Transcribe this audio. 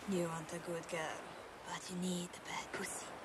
You want a good girl, but you need a bad pussy.